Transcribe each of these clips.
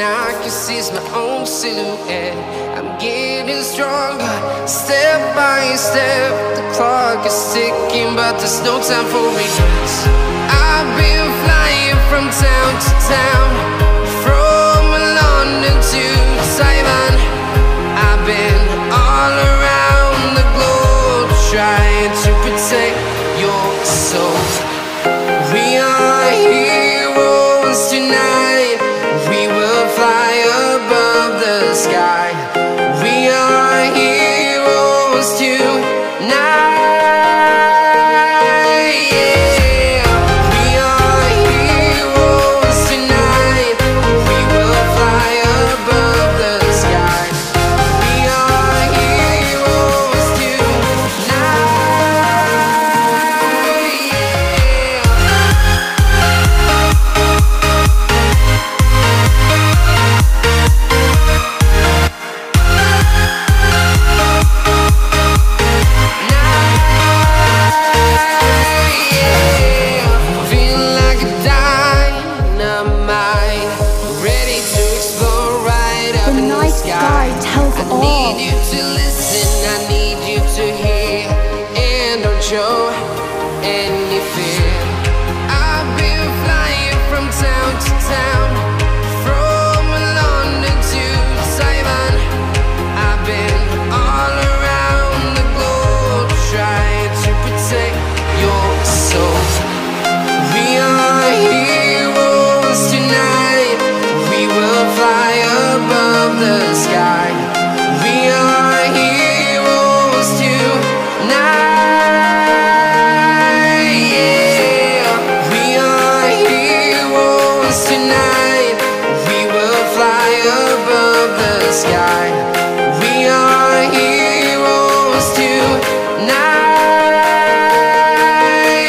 I can see my own silhouette. I'm getting stronger, step by step. The clock is ticking, but there's no time for regrets. I've been flying from town to town, from London to Taiwan. I've been all around the globe, trying to protect your soul. We are heroes tonight. We will fly above the sky. We are heroes tonight. Yeah. We are heroes tonight. We will fly above the sky. We are heroes tonight. Show any fear. I've been flying from town to town, from London to Taiwan. I've been all around the globe, trying to protect your soul. We are heroes tonight. We will fly above the sky. We are heroes tonight. Tonight, we will fly above the sky. We are heroes tonight.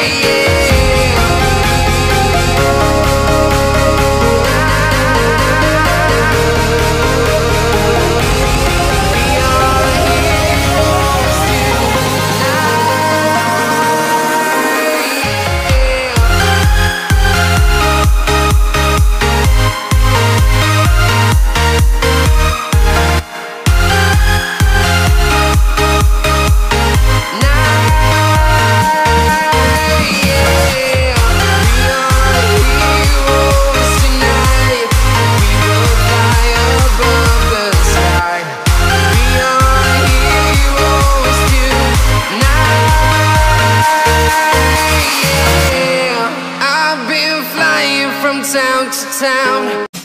I've been flying from town to town.